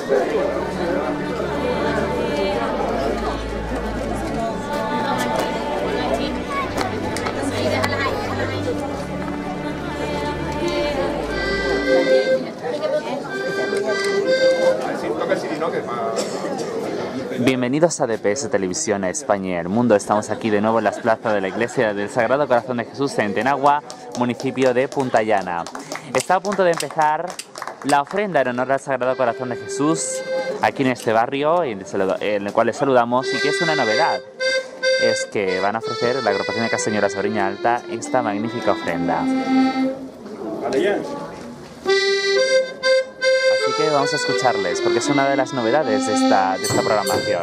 Bienvenidos a DPS Televisión España y el Mundo. Estamos aquí de nuevo en las plazas de la Iglesia del Sagrado Corazón de Jesús en Tenagua, municipio de Punta Llana. Está a punto de empezar la ofrenda en honor al Sagrado Corazón de Jesús aquí en este barrio, en el cual les saludamos, y que es una novedad. Es que van a ofrecer la agrupación de Castañuelas Oriña Alta esta magnífica ofrenda. Así que vamos a escucharles, porque es una de las novedades de esta programación.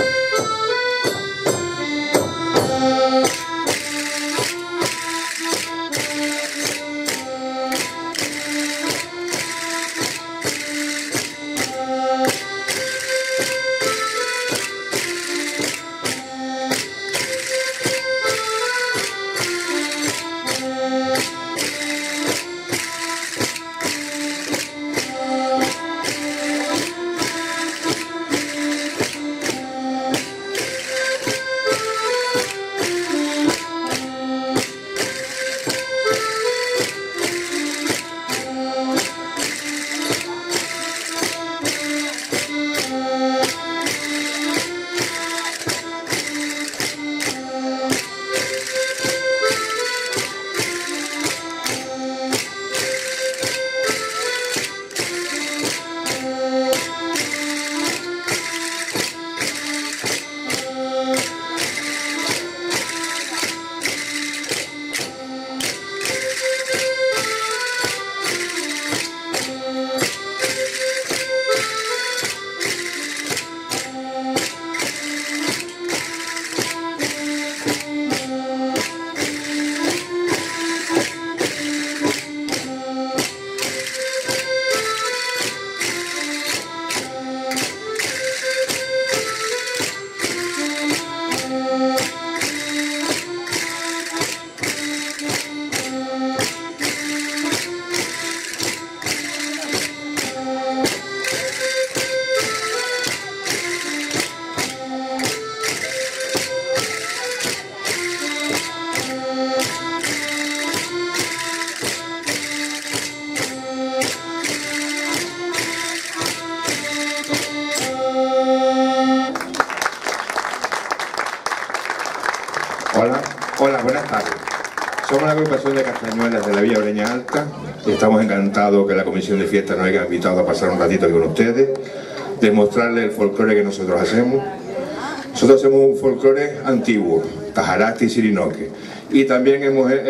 Hola, buenas tardes. Somos la agrupación de Castañuelas de la Villa Oriña Alta y estamos encantados que la comisión de fiesta nos haya invitado a pasar un ratito aquí con ustedes, demostrarles el folclore que nosotros hacemos. Nosotros hacemos un folclore antiguo, tajarate y sirinoque, y también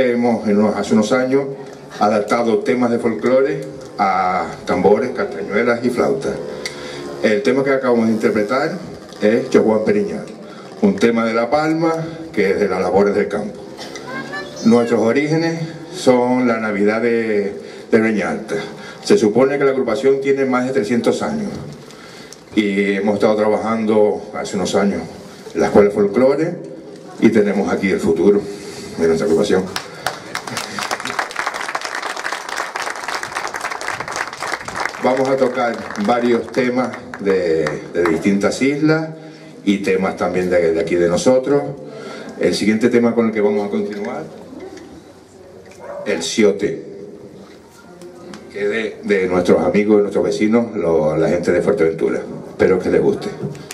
hace unos años adaptado temas de folclore a tambores, castañuelas y flautas. El tema que acabamos de interpretar es Chojuan Periñal, un tema de La Palma que es de las labores del campo. Nuestros orígenes son la Navidad de Oriña Alta. Se supone que la agrupación tiene más de 300 años y hemos estado trabajando hace unos años en la Escuela de Folclore y tenemos aquí el futuro de nuestra agrupación. Vamos a tocar varios temas de distintas islas y temas también de aquí de nosotros. El siguiente tema con el que vamos a continuar, el Siote, que es de nuestros amigos, de nuestros vecinos, la gente de Fuerteventura. Espero que les guste.